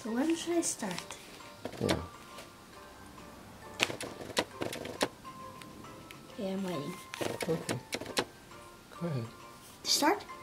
So when should I start? Yeah. Okay, I'm waiting. Okay. Go ahead. Start?